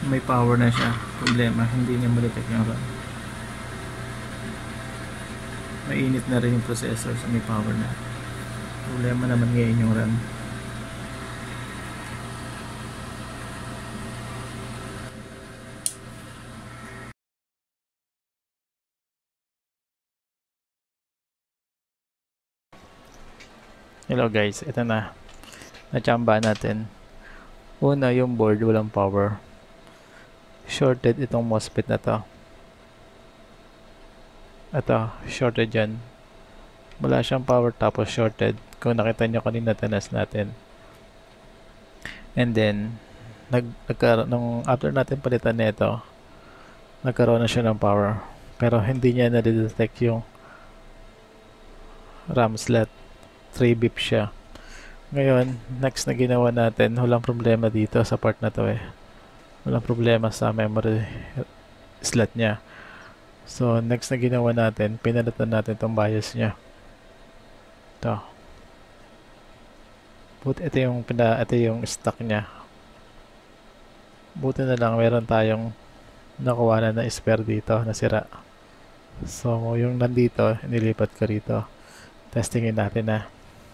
may power na siya. Problema, hindi niya ma-detect yung RAM. Mainit na rin yung processor sa may power na. Problema naman ngayon yung RAM. Hello guys, ito na. Nachamba natin. Una, yung board walang power. Shorted itong MOSFET na to. Ito, shorted yan. Wala siyang power tapos shorted. Kung nakita nyo kanina tanas natin. And then, nung after natin palitan nito, nagkaroon na siya ng power. Pero hindi niya na-detect yung RAM slot. 3 bip siya. Ngayon, next na ginawa natin, walang problema dito sa part na to eh. Walang problema sa memory slot niya. So, next na ginawa natin, pinalitan natin itong BIOS niya. Ito. Buti ito yung stock niya. Buti na lang meron tayong nakuha na spare dito na sira. So, yung nandito, nilipat ko rito. Testingin natin na.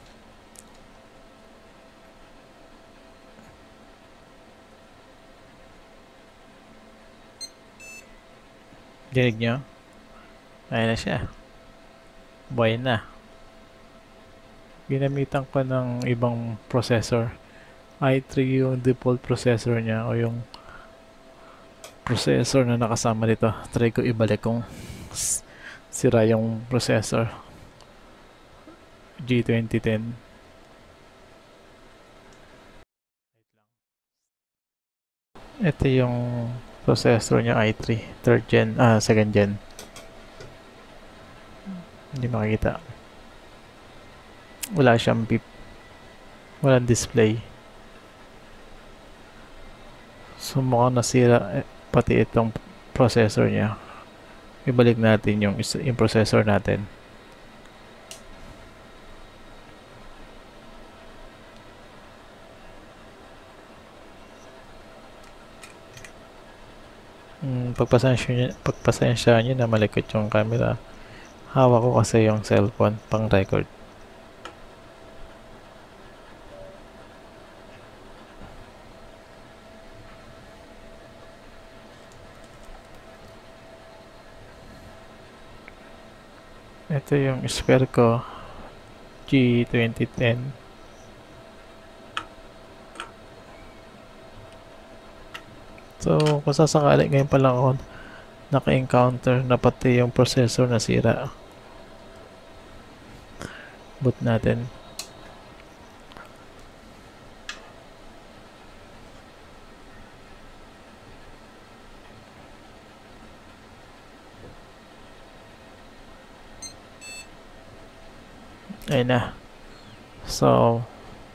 Dinig nyo? Ayan na siya. Buhay na. Ginamitan ko ng ibang processor. i3 yung default processor niya o yung processor na nakasama dito. Try ko ibalik kung sira yung processor. G2010. Ito yung processor niya i3. Second gen. Hindi makikita. Wala siyang beep. Walang display. So mukhang nasira pati itong processor niya. Ibalik natin yung processor natin. Pagpasensya nyo na malikot yung camera. Hawak ko kasi yung cellphone pang record. Ito yung spare ko, G2010. So, kung sasakali ngayon pa lang ako naka-encounter na pati yung processor nasira. Boot natin. Ayun na. So,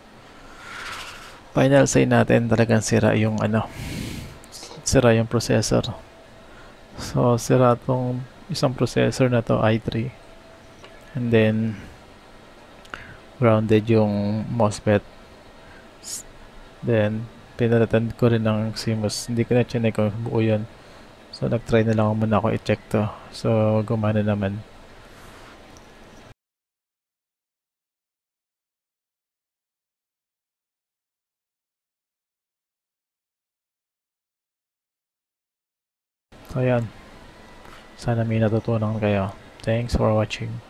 final say natin talagang sira yung sira yung processor. So, sira tong isang processor na to, i3. And then, grounded yung MOSFET. Then, pinalitan ko rin ng CMOS. Hindi ko na chinek kung buo yun. So, nag-try na lang muna ako i-check to. So, gumana naman. So, ayan. Sana may natutunan kayo. Thanks for watching.